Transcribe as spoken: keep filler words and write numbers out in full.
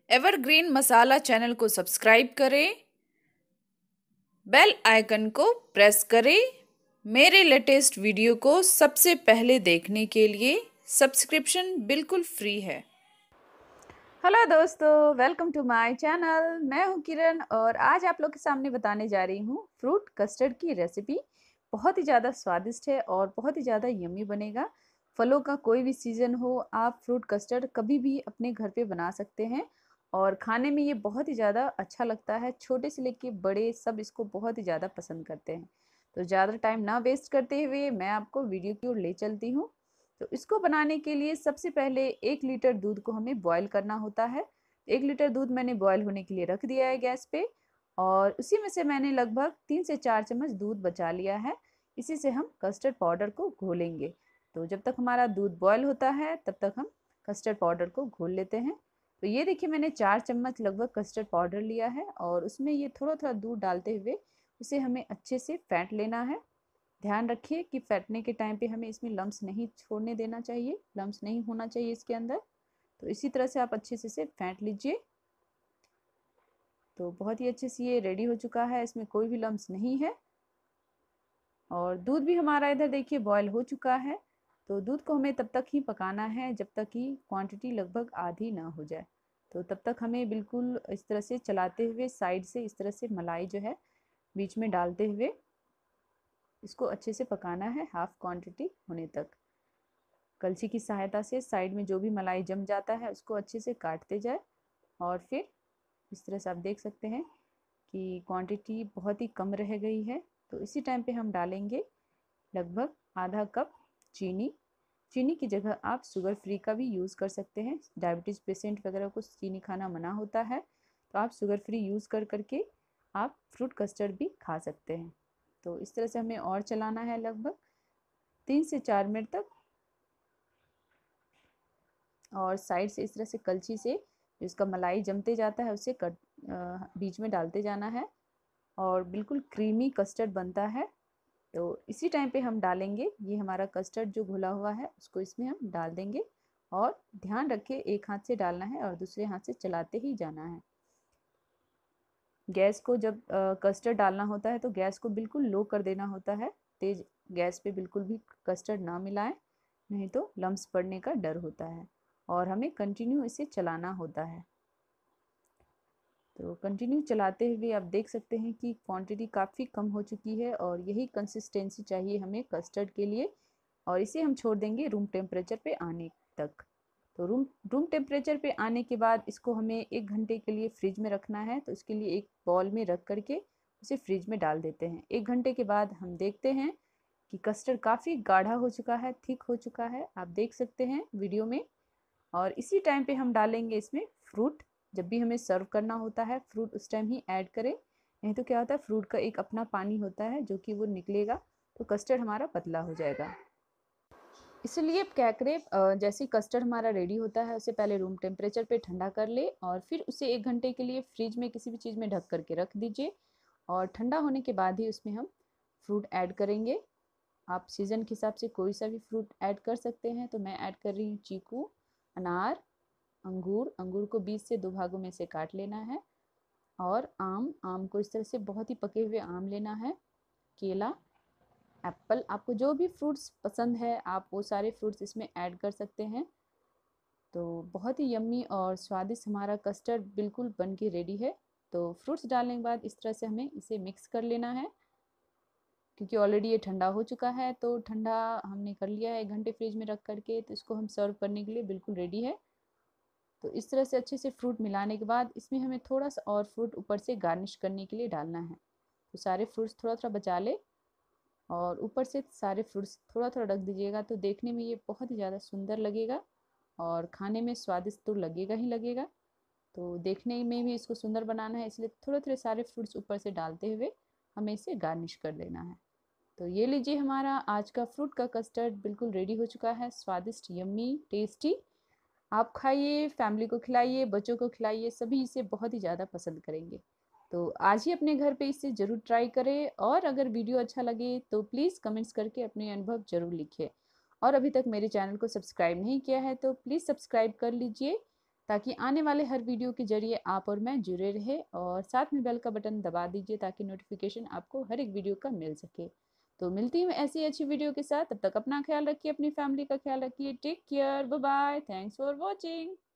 Evergreen Masala channel को subscribe करें, bell icon को प्रेस करें। मेरे लेटेस्ट वीडियो को सबसे पहले देखने के लिए सब्सक्रिप्शन बिल्कुल फ्री है। हेलो दोस्तों, वेलकम टू माय चैनल। मैं हूं किरण और आज आप लोग के सामने बताने जा रही हूं फ्रूट कस्टर्ड की रेसिपी। बहुत ही ज़्यादा स्वादिष्ट है और बहुत ही ज़्यादा यम्मी बनेगा। फलों का कोई भी सीज़न हो, आप फ्रूट कस्टर्ड कभी भी अपने घर पे बना सकते हैं और खाने में ये बहुत ही ज़्यादा अच्छा लगता है। छोटे से लेके बड़े सब इसको बहुत ही ज़्यादा पसंद करते हैं। तो ज़्यादा टाइम ना वेस्ट करते हुए मैं आपको वीडियो की ओर ले चलती हूँ। तो इसको बनाने के लिए सबसे पहले एक लीटर दूध को हमें बॉईल करना होता है। एक लीटर दूध मैंने बॉईल होने के लिए रख दिया है गैस पे और उसी में से मैंने लगभग तीन से चार चम्मच दूध बचा लिया है। इसी से हम कस्टर्ड पाउडर को घोलेंगे। तो जब तक हमारा दूध बॉईल होता है तब तक हम कस्टर्ड पाउडर को घोल लेते हैं। तो ये देखिए, मैंने चार चम्मच लगभग कस्टर्ड पाउडर लिया है और उसमें ये थोड़ा थोड़ा दूध डालते हुए उसे हमें अच्छे से फेंट लेना है। ध्यान रखिए कि फेंटने के टाइम पे हमें इसमें लम्स नहीं छोड़ने देना चाहिए, लम्स नहीं होना चाहिए इसके अंदर। तो इसी तरह से आप अच्छे से इसे फेंट लीजिए। तो बहुत ही अच्छे से ये रेडी हो चुका है, इसमें कोई भी लम्स नहीं है और दूध भी हमारा इधर देखिए बॉयल हो चुका है। तो दूध को हमें तब तक ही पकाना है जब तक कि क्वांटिटी लगभग आधी ना हो जाए। तो तब तक हमें बिल्कुल इस तरह से चलाते हुए साइड से इस तरह से मलाई जो है बीच में डालते हुए इसको अच्छे से पकाना है हाफ क्वांटिटी होने तक। कलछी की सहायता से साइड में जो भी मलाई जम जाता है उसको अच्छे से काटते जाए और फिर इस तरह से आप देख सकते हैं कि क्वांटिटी बहुत ही कम रह गई है। तो इसी टाइम पे हम डालेंगे लगभग आधा कप चीनी। चीनी की जगह आप शुगर फ्री का भी यूज़ कर सकते हैं। डायबिटीज़ पेशेंट वगैरह को चीनी खाना मना होता है, तो आप शुगर फ्री यूज़ कर करके आप फ्रूट कस्टर्ड भी खा सकते हैं। तो इस तरह से हमें और चलाना है लगभग तीन से चार मिनट तक और साइड से इस तरह से कलछी से जिसका मलाई जमते जाता है उसे कट बीच में डालते जाना है और बिल्कुल क्रीमी कस्टर्ड बनता है। तो इसी टाइम पे हम डालेंगे ये हमारा कस्टर्ड जो घुला हुआ है उसको इसमें हम डाल देंगे और ध्यान रखिए एक हाथ से डालना है और दूसरे हाथ से चलाते ही जाना है। गैस को जब कस्टर्ड डालना होता है तो गैस को बिल्कुल लो कर देना होता है। तेज गैस पे बिल्कुल भी कस्टर्ड ना मिलाएं, नहीं तो लम्स पड़ने का डर होता है और हमें कंटिन्यू इसे चलाना होता है। तो कंटिन्यू चलाते हुए आप देख सकते हैं कि क्वांटिटी काफ़ी कम हो चुकी है और यही कंसिस्टेंसी चाहिए हमें कस्टर्ड के लिए और इसे हम छोड़ देंगे रूम टेम्परेचर पे आने तक। तो रूम रूम टेम्परेचर पे आने के बाद इसको हमें एक घंटे के लिए फ्रिज में रखना है। तो इसके लिए एक बॉल में रख करके उसे फ्रिज में डाल देते हैं। एक घंटे के बाद हम देखते हैं कि कस्टर्ड काफ़ी गाढ़ा हो चुका है, थिक हो चुका है, आप देख सकते हैं वीडियो में। और इसी टाइम पे हम डालेंगे इसमें फ्रूट। जब भी हमें सर्व करना होता है फ्रूट उस टाइम ही ऐड करें, नहीं तो क्या होता है फ्रूट का एक अपना पानी होता है जो कि वो निकलेगा तो कस्टर्ड हमारा पतला हो जाएगा। इसलिए क्या करें, जैसे ही कस्टर्ड हमारा रेडी होता है उसे पहले रूम टेम्परेचर पे ठंडा कर ले और फिर उसे एक घंटे के लिए फ्रिज में किसी भी चीज़ में ढक करके रख दीजिए और ठंडा होने के बाद ही उसमें हम फ्रूट ऐड करेंगे। आप सीज़न के हिसाब से कोई सा भी फ्रूट ऐड कर सकते हैं। तो मैं ऐड कर रही हूँ चीकू, अनार, अंगूर। अंगूर को बीच से दो भागों में से काट लेना है और आम आम को इस तरह से बहुत ही पके हुए आम लेना है। केला, एप्पल, आपको जो भी फ्रूट्स पसंद है आप वो सारे फ्रूट्स इसमें ऐड कर सकते हैं। तो बहुत ही यम्मी और स्वादिष्ट हमारा कस्टर्ड बिल्कुल बन के रेडी है। तो फ्रूट्स डालने के बाद इस तरह से हमें इसे मिक्स कर लेना है क्योंकि ऑलरेडी ये ठंडा हो चुका है। तो ठंडा हमने कर लिया है एक घंटे फ्रिज में रख करके, तो इसको हम सर्व करने के लिए बिल्कुल रेडी है। तो इस तरह से अच्छे से फ्रूट मिलाने के बाद इसमें हमें थोड़ा सा और फ्रूट ऊपर से गार्निश करने के लिए डालना है। तो सारे फ्रूट्स थोड़ा थोड़ा बचा ले और ऊपर से सारे फ्रूट्स थोड़ा थोड़ा रख दीजिएगा। तो देखने में ये बहुत ही ज़्यादा सुंदर लगेगा और खाने में स्वादिष्ट तो लगेगा ही लगेगा। तो देखने में भी इसको सुंदर बनाना है, इसलिए थोड़े थोड़े सारे फ्रूट्स ऊपर से डालते हुए हमें इसे गार्निश कर देना है। तो ये लीजिए, हमारा आज का फ्रूट का कस्टर्ड बिल्कुल रेडी हो चुका है। स्वादिष्ट, यम्मी, टेस्टी। आप खाइए, फैमिली को खिलाइए, बच्चों को खिलाइए, सभी इसे बहुत ही ज़्यादा पसंद करेंगे। तो आज ही अपने घर पे इसे ज़रूर ट्राई करें और अगर वीडियो अच्छा लगे तो प्लीज़ कमेंट्स करके अपने अनुभव ज़रूर लिखिए। और अभी तक मेरे चैनल को सब्सक्राइब नहीं किया है तो प्लीज़ सब्सक्राइब कर लीजिए ताकि आने वाले हर वीडियो के जरिए आप और मैं जुड़े रहे, और साथ में बेल का बटन दबा दीजिए ताकि नोटिफिकेशन आपको हर एक वीडियो का मिल सके। तो मिलती हूँ ऐसी अच्छी वीडियो के साथ, तब तक अपना ख्याल रखिए, अपनी फैमिली का ख्याल रखिए। Take care, bye bye, thanks for watching.